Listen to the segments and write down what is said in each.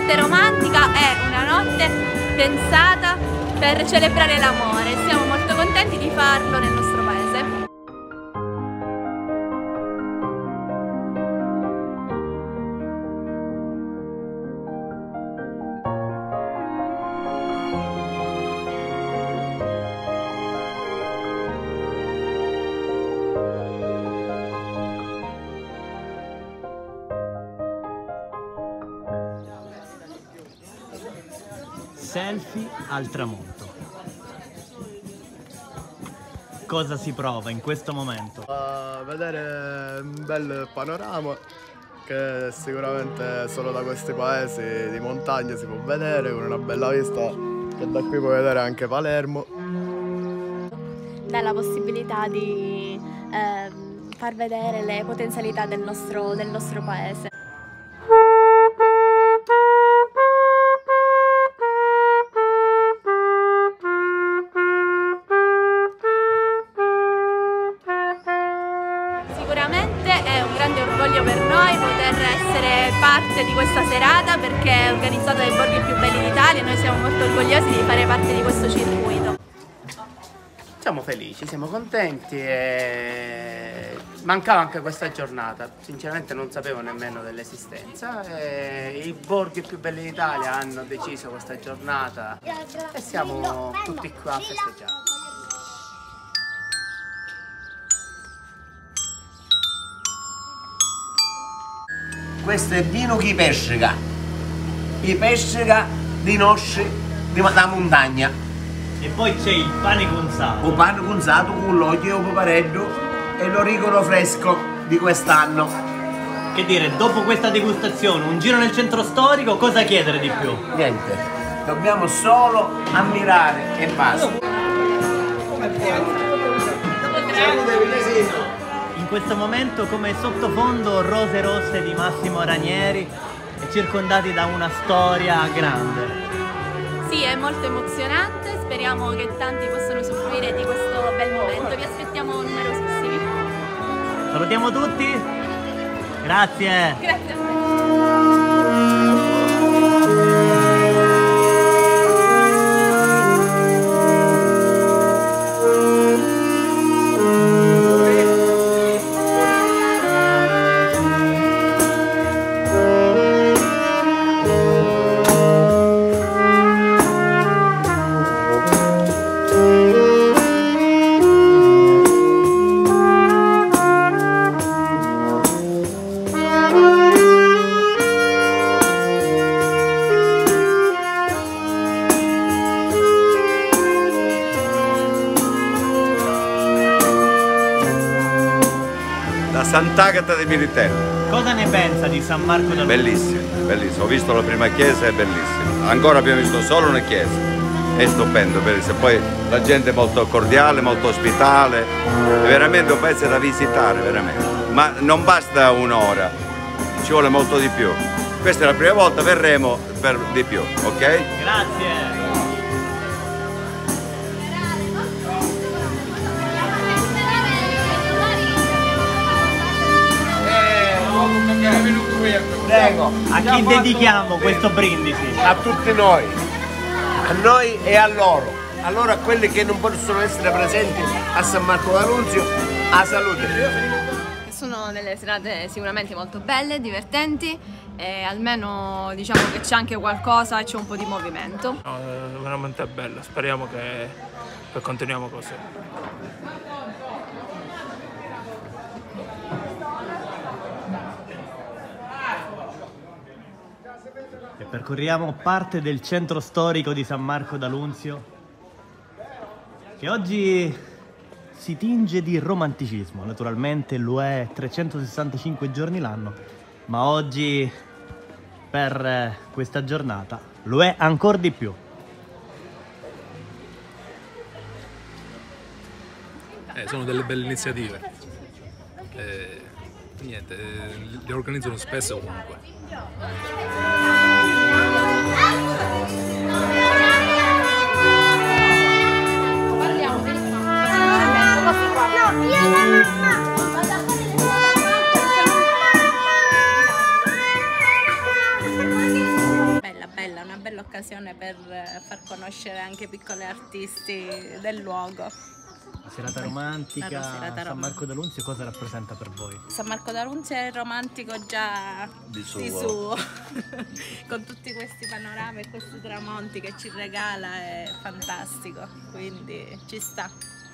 notte romantica, è una notte pensata per celebrare l'amore. Siamo molto contenti di farlo nel nostro paese. Selfie al tramonto. Cosa si prova in questo momento? A vedere un bel panorama che sicuramente solo da questi paesi di montagna si può vedere, con una bella vista che da qui puoi vedere anche Palermo. Dà la possibilità di far vedere le potenzialità del nostro paese. Sicuramente è un grande orgoglio per noi poter essere parte di questa serata, perché è organizzata dai borghi più belli d'Italia e noi siamo molto orgogliosi di fare parte di questo circuito. Siamo felici, siamo contenti e mancava anche questa giornata. Sinceramente non sapevo nemmeno dell'esistenza. I borghi più belli d'Italia hanno deciso questa giornata e siamo tutti qua a festeggiare. Questo è vino che pesca, i pesca di nosci da montagna. E poi c'è il pane cunzato. Un pane cunzato con l'olio, il papareddo e l'origano fresco di quest'anno. Che dire, dopo questa degustazione, un giro nel centro storico, cosa chiedere di più? Niente, dobbiamo solo ammirare e basta. In questo momento come sottofondo Rose rosse di Massimo Ranieri e circondati da una storia grande. Sì, è molto emozionante, speriamo che tanti possano usufruire di questo bel momento, vi aspettiamo numerosissimi. Salutiamo tutti, grazie! Grazie a te! Sant'Agata di Militello. Cosa ne pensa di San Marco da Luzio? Bellissimo, bellissimo. Ho visto la prima chiesa, è bellissimo. Ancora abbiamo visto solo una chiesa. È stupendo, bellissimo. Poi la gente è molto cordiale, molto ospitale. È veramente un paese da visitare, veramente. Ma non basta un'ora, ci vuole molto di più. Questa è la prima volta, verremo per di più, ok? Grazie! Prego. A chi dedichiamo questo brindisi? A tutti noi, a noi e a loro. Allora a quelli che non possono essere presenti a San Marco d'Alunzio, a salute. Sono delle serate sicuramente molto belle, divertenti e almeno diciamo che c'è anche qualcosa e c'è un po' di movimento. No, è veramente bella, speriamo che continuiamo così. E percorriamo parte del centro storico di San Marco d'Alunzio, che oggi si tinge di romanticismo. Naturalmente lo è 365 giorni l'anno, ma oggi per questa giornata lo è ancora di più. Sono delle belle iniziative. Niente, le organizzano spesso comunque. bella, una bella occasione per far conoscere anche piccoli artisti del luogo. La serata romantica, serata San Marco d'Alunzio cosa rappresenta per voi? San Marco d'Alunzio è romantico già di suo. Con tutti questi panorami e questi tramonti che ci regala è fantastico, quindi ci sta.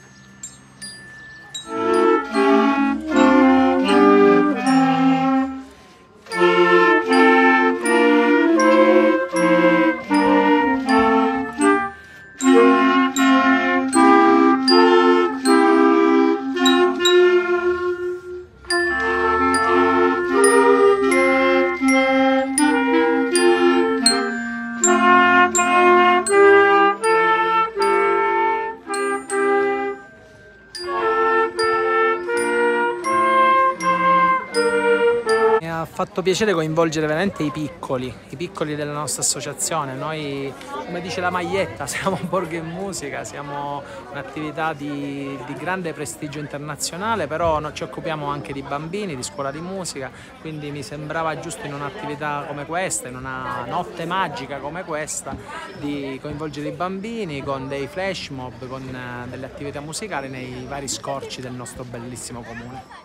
Ha fatto piacere coinvolgere veramente i piccoli della nostra associazione. Noi, come dice la maglietta, siamo Borghi e Musica, siamo un'attività di grande prestigio internazionale, però ci occupiamo anche di bambini, di scuola di musica, quindi mi sembrava giusto in un'attività come questa, in una notte magica come questa, di coinvolgere i bambini con dei flash mob, con delle attività musicali nei vari scorci del nostro bellissimo comune.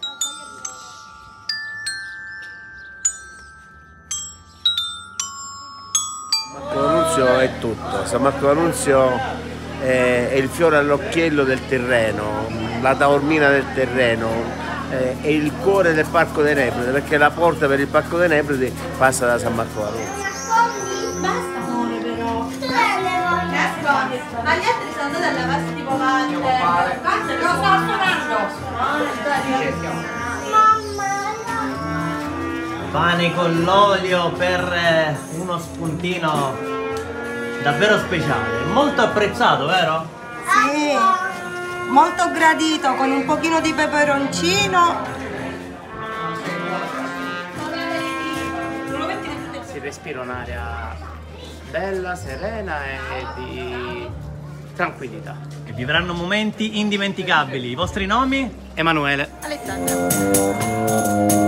San Marco d'Alunzio è tutto, San Marco d'Alunzio è il fiore all'occhiello del terreno, la taormina del terreno, è il cuore del Parco dei Nebrodi, perché la porta per il Parco dei Nebrodi passa da San Marco d'Alunzio. Basta amore però. Nascondi. Ma gli altri sono andati a lavarsi tipo Walter. Walter lo sta suonando. Pane con l'olio per uno spuntino davvero speciale, molto apprezzato, vero? Sì, molto gradito, con un pochino di peperoncino. Si respira un'aria bella, serena e di tranquillità. E vivranno momenti indimenticabili. I vostri nomi? Emanuele. Alessandra.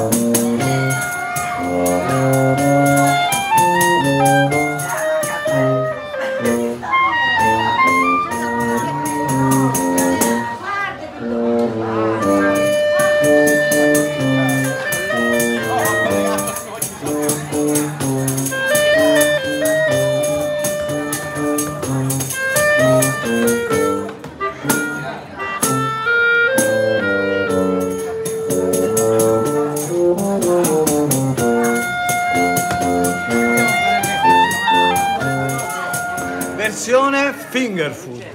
Versione finger food.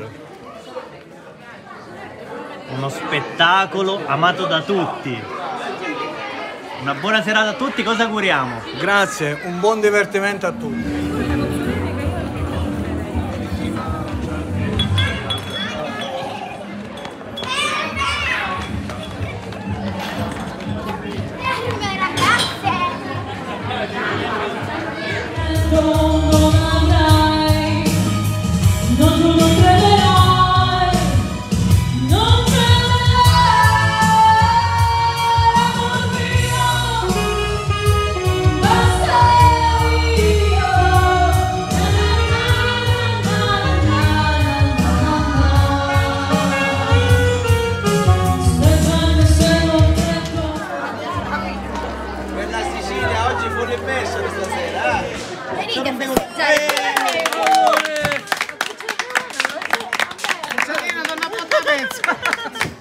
Uno spettacolo amato da tutti. Una buona serata a tutti, cosa auguriamo? Grazie, un buon divertimento a tutti. Salina, torna a appuntamento!